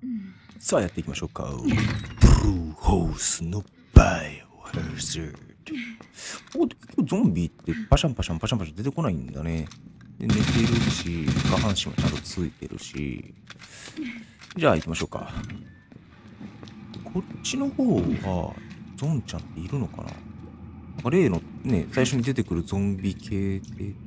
さあやっていきましょうか。ブルーホースのバイオハザード。お、結構ゾンビってパシャンパシャンパシャンパシャン出てこないんだね。で寝てるし、下半身もちゃんとついてるし。じゃあ行きましょうか。こっちの方はゾンちゃんっているのかな。例のね、最初に出てくるゾンビ系で出てこない。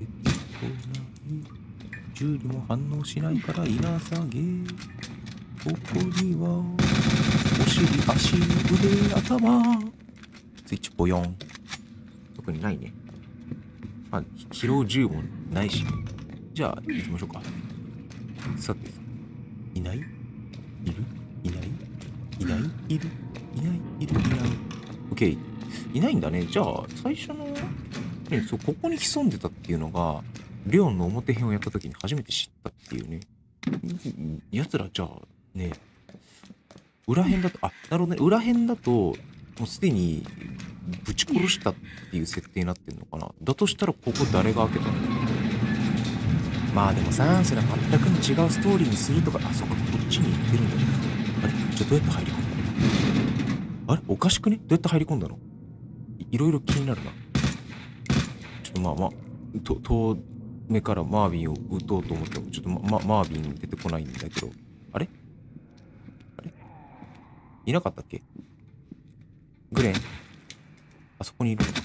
銃にも反応しないから稲下げ。ここにはお尻、足、腕、頭。スイッチポヨン。特にないね。まあ、拾う銃もないし。じゃあ、行きましょうか。さて、いない？いる？いない？いない？いる？いない？いる？いない？オッケー。いないんだね。じゃあ、最初の、ね、そう、ここに潜んでたっていうのが、レオンの表編をやった時に初めて知ったっていうね。奴らじゃあ、ね、裏編だと、あ、なるほどね。裏編だと、もうすでにぶち殺したっていう設定になってんのかな。だとしたら、ここ誰が開けたの？まあでもさ、それは全くの違うストーリーにするとか、あ、そっか、こっちに行ってるんだね。あれ？じゃあどうやって入り込んだの？あれ？おかしくね？どうやって入り込んだの？いろいろ気になるな。ちょっとまあまあ、遠目からマービンを撃とうと思っても、ちょっとマービン出てこないんだけど、あれ？あれ？いなかったっけ？グレン？あそこにいるのか。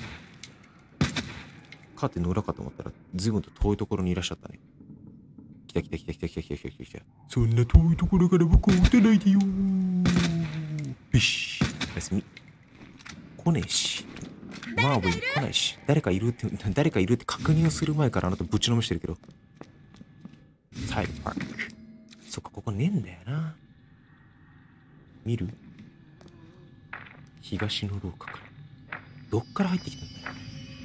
カーテンの裏かと思ったら、ずいぶんと遠いところにいらっしゃったね。来た来た来た来た来た来た来た来た。そんな遠いところから僕を撃たないでよー。よし。おやすみ。来ねえし。マーブに来ないし。誰かいるって確認をする前からあなたぶちのめしてるけど。サイドパーク。そっか、ここねえんだよな。見る？東の廊下から。どっから入ってきたんだよ。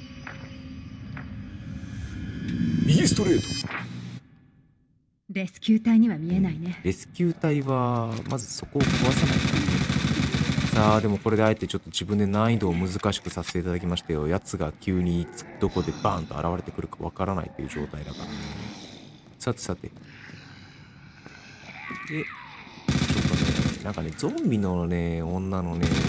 右ストレート。 レスキュー隊には見えないね。 レスキュー隊は、まずそこを壊さないとね。さあ、でもこれであえてちょっと自分で難易度を難しくさせていただきましたよ。奴が急にどこでバーンと現れてくるかわからないという状態だからね。さてさて。で、ちょっとね、なんかね、ゾンビのね、女のね、ロングヘ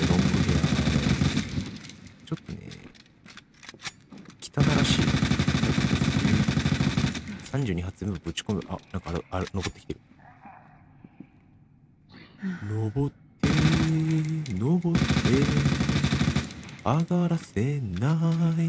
ア、ちょっとね、汚らしい。32発全部ぶち込む。あ、なんかあれ、残ってきてる。登って、登って、上がらせない。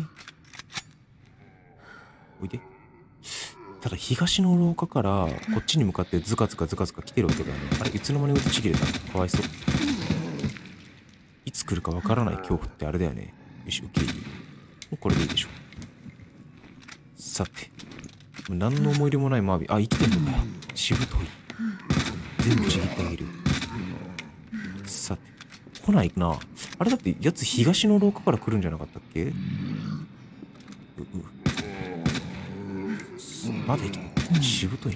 おいで。ただ東の廊下からこっちに向かってズカズカズカズカ来てるわけだよね。あれ、いつの間に打ち切れた？かわいそう。いつ来るかわからない恐怖ってあれだよね。よし、受け入れ。もうこれでいいでしょう。さて。何の思い入れもないマービン。あ、生きてんのかよ。しぶとい。全部ちぎってあげる。さて。来ないな。あれだってやつ東の廊下から来るんじゃなかったっけ？まだ生きてる。しぶといね。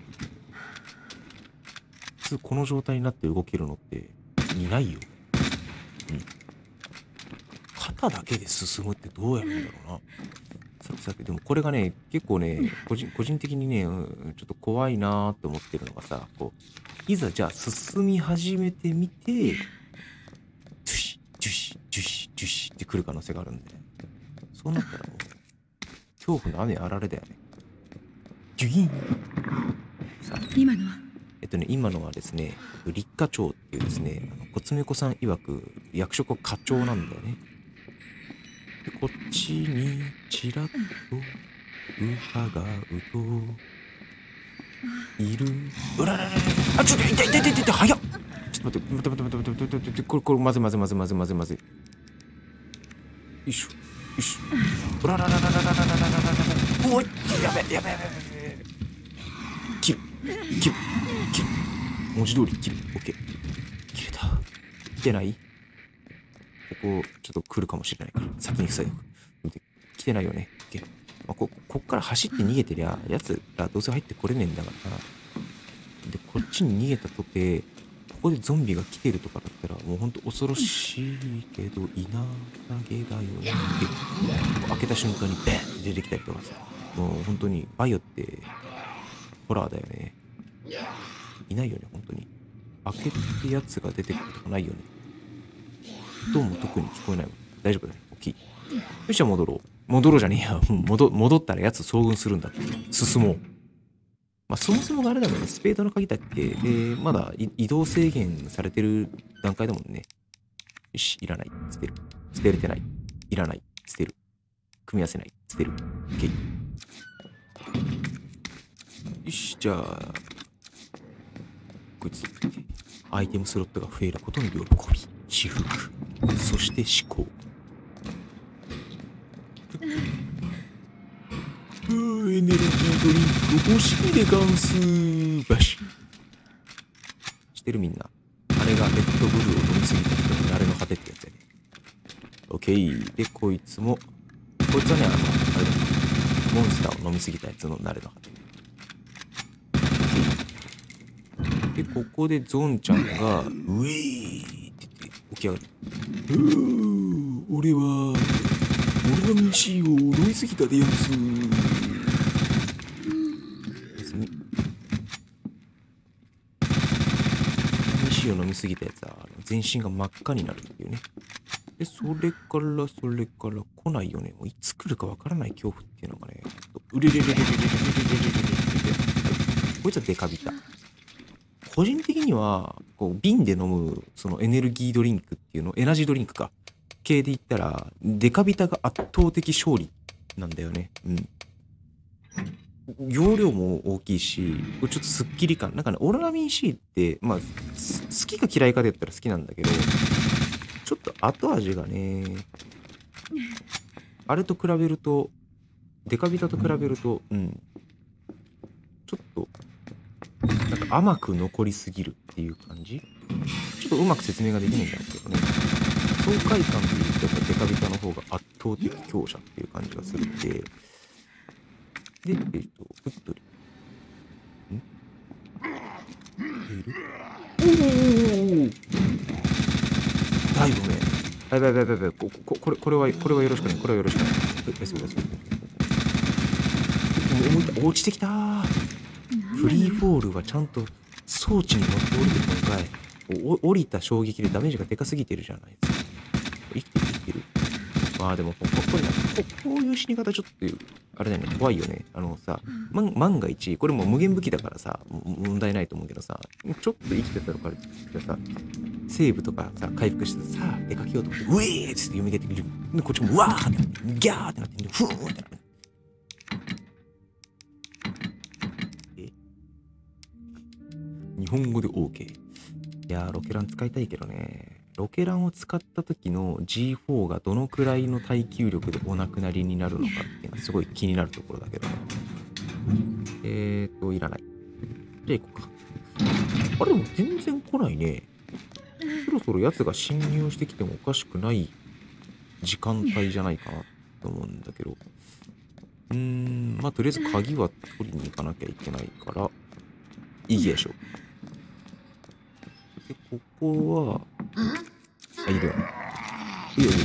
普通この状態になって動けるのっていないよ。うん。肩だけで進むってどうやるんだろうな。さてさて、でもこれがね、結構ね、個人的にね、ちょっと怖いなーって思ってるのがさ、こう、いざじゃあ進み始めてみて、ジュシ、ジュシ、ジュシ、ジュシって来る可能性があるんで、そうなったらもう、恐怖の雨あられだよね。ジュイーン。さあ、 今のは今のはですね、立課長っていうですね、コツメコさん曰く役職は課長なんだよね。でこっちにちらっと伺うといる。うららららら。あ、ちょっと痛い痛い痛い痛い、早っ。ちょっと待って待って待って待って待って待って、これまずいまずいまずいまずいまずいまずい。よいしょよいしょ。うらららららららららららら。おい、やべやべやべやべ。切る切る切る。文字通り切る。オッケー。切れた。来てない？ここちょっと来るかもしれないから先に塞いでおく。来てないよね。オッケー。まあ、こっから走って逃げてりゃやつらどうせ入ってこれねえんだからな。でこっちに逃げたとてここでゾンビが来てるとかだったらもうほんと恐ろしいけど稲投げだよねって開けた瞬間にベンって出てきたりとかさ、もう本当にバイオってホラーだよね。いないよね本当に。 開けてやつが出てくるとかないよね。どうも特に聞こえないもん。大丈夫だね。大きい。よし、じゃあ戻ろう。戻ろうじゃねえや。戻ったらやつ遭遇するんだって。進もう。まあ、そもそもがあれだもんね。スペードの鍵だっけで、まだ移動制限されてる段階だもんね。よし、いらない。捨てる。捨てれてない。いらない。捨てる。組み合わせない。捨てる。OK。よし、じゃあ、こいつアイテムスロットが増えることの喜び、至福、そして思考。エネルギードリンク欲しいでガンスバシしてるみんな。あれがレッドブルーを飲みすぎた人にあれの果てってやつやね。オッケー。で、こいつはね、あれだ、モンスターを飲みすぎたやつの慣れの果て。で、ここでゾンちゃんが、ウェーって言って起き上がる。俺のミシーを飲みすぎたでやんす。ミシーを飲みすぎたやつは、全身が真っ赤になるっていうね。で、それから来ないよね。もういつ来るかわからない恐怖っていうのがね、うれれれれれれれれれれれれれれ。こいつはデカビタ。個人的にはこう瓶で飲むそのエネルギードリンクっていうのエナジードリンクか系で言ったらデカビタが圧倒的勝利なんだよね。容量も大きいしちょっとスッキリ感なんかねオロナミン C ってまあ好きか嫌いかで言ったら好きなんだけどちょっと後味がねあれと比べるとデカビタと比べるとちょっとなんか甘く残りすぎるっていう感じ。ちょっとうまく説明ができないんだけどね。爽快感で言うとやっぱデカビタの方が圧倒的強者っていう感じがするんで。で、フットリ。だいぶね。やばい。これはよろしくない。これはよろしくない。落ちてきたー。フリーフォールはちゃんと装置に乗って降りてるのかい。降りた衝撃でダメージがでかすぎてるじゃないですか。生きてる。まあでもこういう死に方ちょっとあれだよね怖いよね。万が一これも無限武器だからさ問題ないと思うけどさちょっと生きてたらさセーブとかさ回復してさ出かけようと思ってウェーっつって蘇ってくる。でこっちもうわーってなってギャーってなってフーってなって。日本語で OK。 いやーロケラン使いたいけどね。ロケランを使った時の G4 がどのくらいの耐久力でお亡くなりになるのかっていうのはすごい気になるところだけどいらない。じゃあ行こうか。あれでも全然来ないね。そろそろ奴が侵入してきてもおかしくない時間帯じゃないかなと思うんだけどまあとりあえず鍵は取りに行かなきゃいけないからいいでしょう。で、ここは、いるよね。いいよ。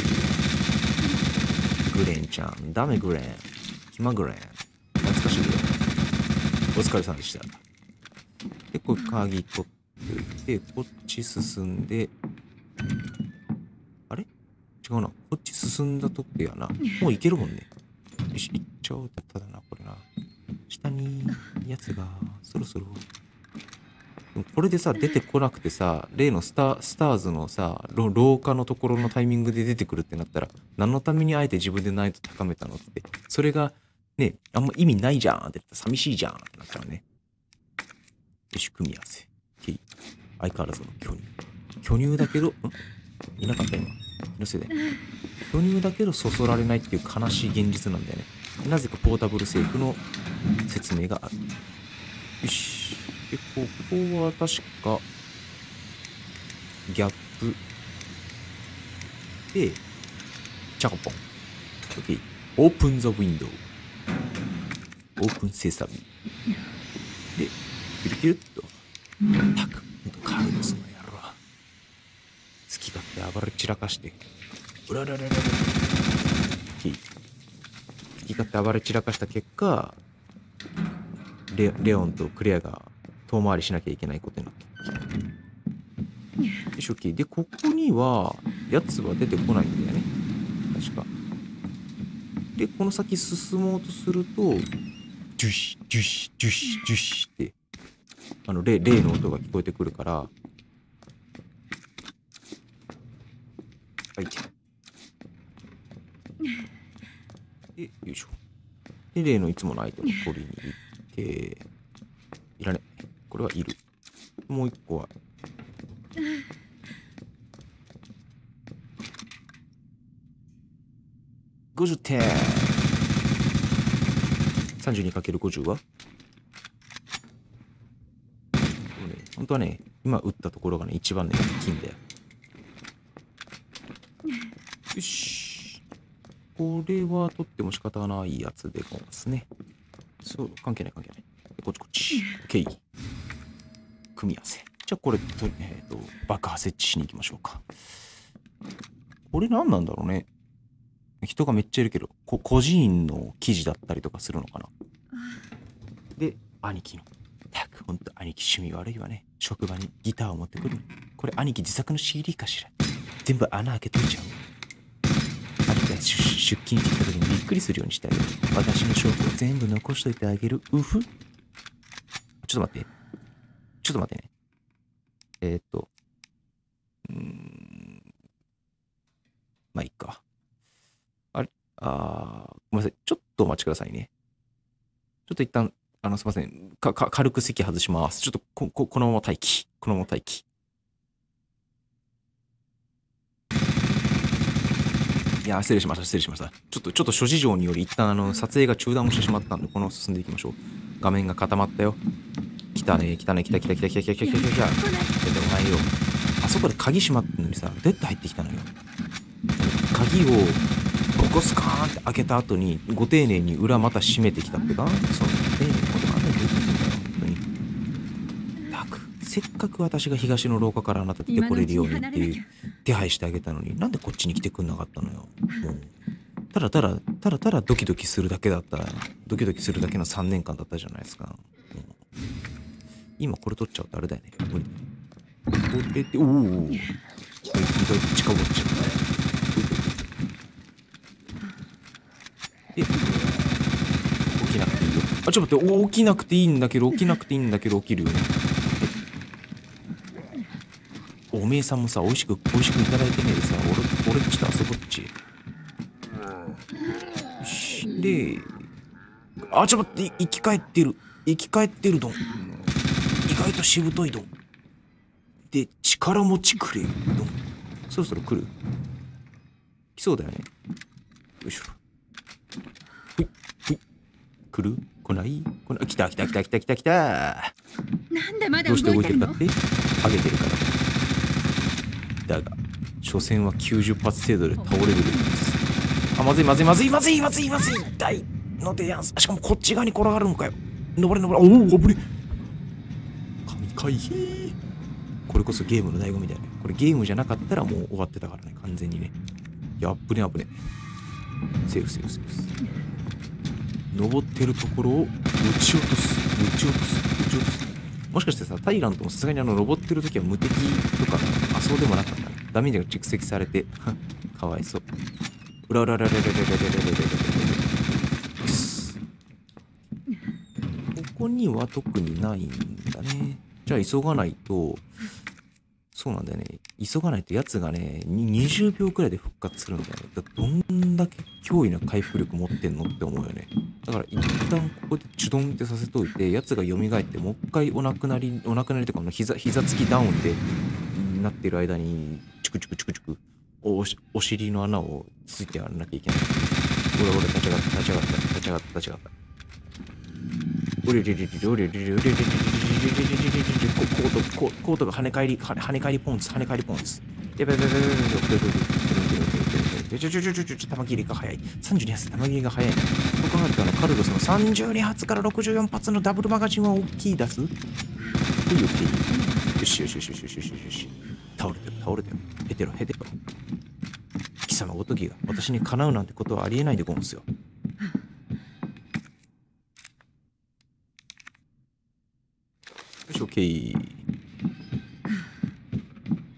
グレンちゃん。ダメグレン。キマグレン。懐かしいグレン。お疲れさんでした。で、これ鍵取ってこっち進んで、あれ違うな。こっち進んだとこやな。もう行けるもんね。よし、行っちゃおう。ただな、これな。下に、やつが、そろそろ、これでさ出てこなくてさ例のスターズのさ廊下のところのタイミングで出てくるってなったら何のためにあえて自分で難易度高めたのってそれがねあんま意味ないじゃんって寂しいじゃんってなったらね。よし組み合わせ相変わらずの巨乳だけどいなかった今気のせいで巨乳だけどそそられないっていう悲しい現実なんだよね。なぜかポータブルセーフの説明がある。よしで、ここは確か、ギャップ。で、チャコポン。OK。オープンザウィンドウ。オープンセサミ。で、キュルキュルっと。たく、カルロスの野郎。好き勝手暴れ散らかして。うららららら。OK。好き勝手暴れ散らかした結果、レオンとクレアが遠回りしなきゃいけないことになった。 よし、OK。で、ここには、やつは出てこないんだよね。確か。で、この先進もうとすると、ジュシ、ジュシ、ジュシ、ジュシって、例の音が聞こえてくるから、はい。で、よいしょ。で、例のいつものアイテムを取りに行って、いらね。これはいる。もう一個は、50点。32×50 は、本当はね、今打ったところがね、一番ね、大きいんだよ。よし。これは取っても仕方ないやつでごますね。そう、関係ない関係ない。こっちこっち。OK。組み合わせ。じゃあこれと、爆破設置しに行きましょうか。これ何なんだろうね。人がめっちゃいるけど、孤児院の記事だったりとかするのかな。で、兄貴の。たく、ほんと兄貴趣味悪いわね。職場にギターを持ってくる。これ兄貴自作の CD かしら。全部穴開けといちゃう。兄貴が出勤してきた時にびっくりするようにしてあげる。私の証拠を全部残しといてあげる。うふ。ちょっと待って。ちょっと待ってね。まあいいか。あれ、ごめんなさい。ちょっとお待ちくださいね。ちょっと一旦、すいません。軽く席外します。ちょっとこのまま待機。このまま待機。いや、失礼しました。失礼しました。ちょっと諸事情により一旦撮影が中断をしてしまったんで、このまま進んでいきましょう。画面が固まったよ。来たね、来たね、来た来た来た来た来た来た来た来た来た。出てこないよ。あそこで鍵閉まってんのにさ、どうやって入ってきたのよ。鍵をここスカーンって開けた後にご丁寧に裏また閉めてきたってか、その丁寧なこと考えてるんだよ、本当に。たく、せっかく私が東の廊下からあなた出てこれるようにっていう手配してあげたのに、なんでこっちに来てくんなかったのよ。もうただただドキドキするだけだった、ドキドキするだけの3年間だったじゃないですか。今これ取っちゃうとあれだよね。無理だよ。これって、おお。意外と近ぼっちゃう。で、起きなくていいよ。あ、ちょっと待って、起きなくていいんだけど、起きなくていいんだけど、起きるよね。おめえさんもさ、美味しくいただいてねえでさ、俺ちょっと遊ぼっち。よし。で、あ、ちょっと待って、生き返ってるどん。意外としぶといどん。で、力持ちくれどん。そろそろ来る？来そうだよね。よいしょ。ほい、ほい。来る？来ない？来た。 なんでまだどうして動いてるかの？ って？上げてるから。だが、所詮は90発程度で倒れるべきです。あ、まずい。痛いのでやんす。しかもこっち側に転がるんかよ。登れ。おお、危ね。神回避。これこそゲームの醍醐味だよね。これゲームじゃなかったらもう終わってたからね、完全にね。いや、危ね。セーフ。登ってるところを撃ち落とす。もしかしてさ、タイラントもさすがに登ってる時は無敵とか、そうでもなかったね。ダメージが蓄積されて、かわいそう。ここには特にないんだね。じゃあ急がないと、そうなんだよね。急がないとやつがね、20秒くらいで復活するんだよね。どんだけ驚異な回復力持ってんのって思うよね。だから一旦ここでチュドンってさせといて、やつが蘇ってもう一回お亡くなりとかの膝つきダウンでなってる間に、チクチクお尻の穴をついてやらなきゃいけない。俺立ち上がった。コートが跳ね返りポンツ。やばい。玉切りが早い。32発玉切りが早い。と考えるとカルロスの32発から64発のダブルマガジンは大きい出す。よし。倒れてよ。へてろ。貴様ごときが私にかなうなんてことはありえないでごんすよ。よし、OK。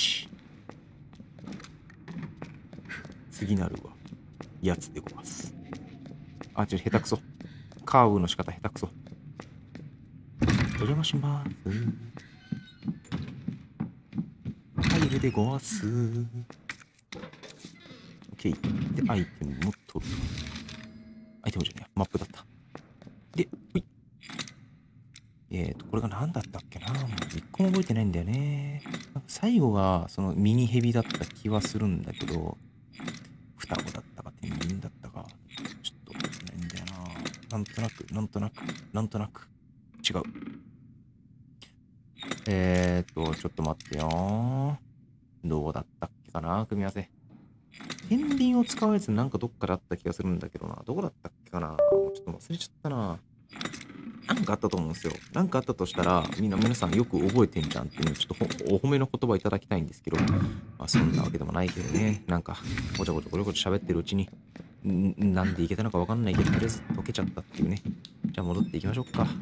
ち。次なるは、やつでごます。あ、ちょっと下手くそ。カーブの仕方下手くそ。お邪魔します。入るでごわす。OK。で、アイテムも取る。アイテムじゃねえ、マップだった。で、ほい。これが何だったっけな。もう一個も覚えてないんだよね。なんか最後が、そのミニヘビだった気はするんだけど、双子だったか天秤だったか、ちょっと覚えてないんだよな。なんとなく、違う。ちょっと待ってよ。どうだったっけかな、組み合わせ。天秤を使うやつなんかどっかであった気がするんだけどな。どこだったっけかな。ちょっと忘れちゃったな。なんかあったと思うんですよ。なんかあったとしたら、皆さんよく覚えてんじゃんっていうのをちょっとお褒めの言葉いただきたいんですけど、まあそんなわけでもないけどね。なんか、ごちゃごちゃ喋ってるうちに、なんでいけたのかわかんないけど、とりあえず溶けちゃったっていうね。じゃあ戻っていきましょうか。こ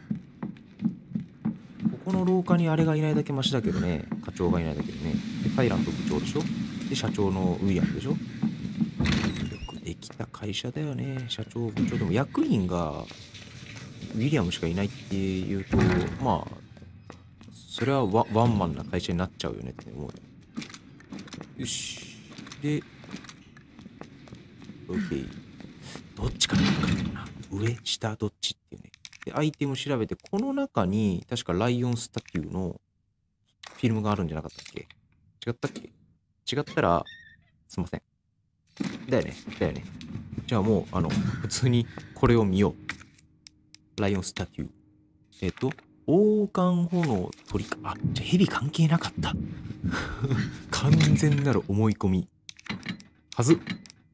この廊下にあれがいないだけマシだけどね。課長がいないだけどね。で、タイラント部長でしょ。で、社長のウィリアムでしょ。よくできた会社だよね。社長、部長でも役員が、ウィリアムしかいないっていうと、まあ、それはワンマンな会社になっちゃうよねって思うよ。よし。で、OK。どっちから考えてるな。上、下、どっちっていうね。で、アイテム調べて、この中に、確かライオンスタチューのフィルムがあるんじゃなかったっけ？違ったっけ？違ったら、すいません。だよね。じゃあもう、普通にこれを見よう。 ライオンスタチュー。王冠炎鳥か。あ、じゃあ蛇関係なかった。完全なる思い込み。はず。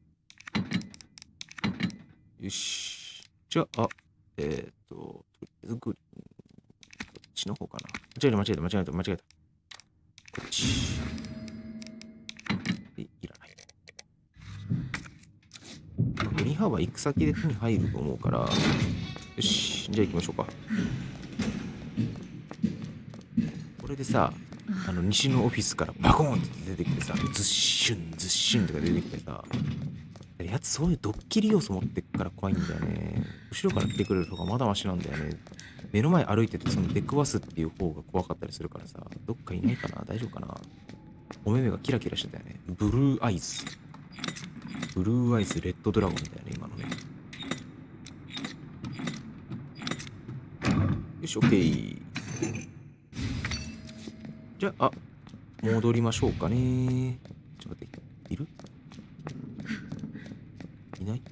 よし。じゃあ、とりあえずグリーン。こっちの方かな。間違えた。こっち。で、いらない。グリーンハーバー行く先で手に入ると思うから、よし。じゃあ行きましょうか。これでさ、西のオフィスからバコーンって出てきてさ、ズッシュンとか出てきてさ、やつそういうドッキリ要素持ってっから怖いんだよね。後ろから来てくれる方がまだマシなんだよね。目の前歩いててその出くわすっていう方が怖かったりするからさ、どっかいないかな、大丈夫かな。お目目がキラキラしてたよね。ブルーアイズ、レッドドラゴンだよね、今のね。よし、オッケー。じゃあ、戻りましょうかね。ちょっと待って、いる？いない？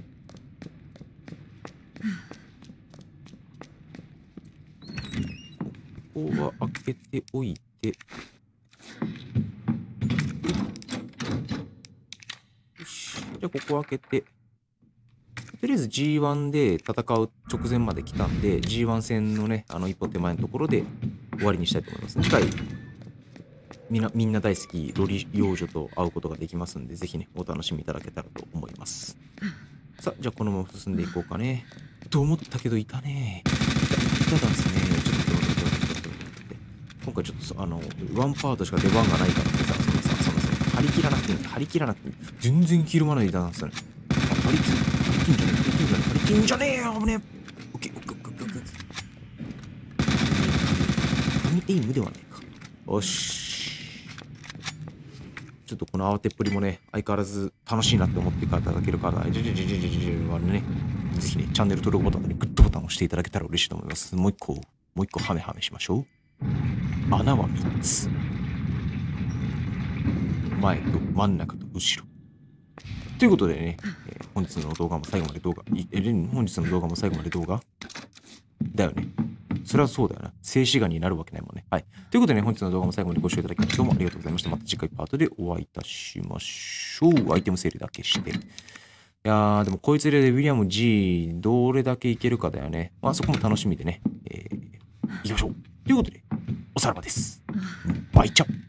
ここは開けておいて。よし。じゃあ、ここ開けて。とりあえず G1 で戦う直前まで来たんで、G1 戦のね、一歩手前のところで終わりにしたいと思います。次回、みんな大好きロリ幼女と会うことができますんで、ぜひね、お楽しみいただけたらと思います。さあ、じゃあこのまま進んでいこうかね。と思ったけど、いたね。いたですね。ちょっと待って。今回ちょっとワンパートしか出番がないからってさ、張り切らなくていい。全然ひるまないでいたんですよね。張り切んじゃねえよ、危ねえ。オッケー。エイムではないか。よし。ちょっとこの慌てっぷりもね、相変わらず楽しいなって思っていただけるから、ね、ぜひね、チャンネル登録ボタンにグッドボタンを押していただけたら嬉しいと思います。もう一個ハメしましょう。穴は3つ。前と真ん中と後ろ。ということでね、本日の動画も最後まで動画だよね。それはそうだよな。静止画になるわけないもんね。はい。ということでね、本日の動画も最後までご視聴いただきましてどうもありがとうございました。また次回パートでお会いいたしましょう。アイテム整理だけして。いやー、でもこいつでウィリアム G どれだけいけるかだよね。まあそこも楽しみでね。行きましょう。ということで、おさらばです。バイチャ。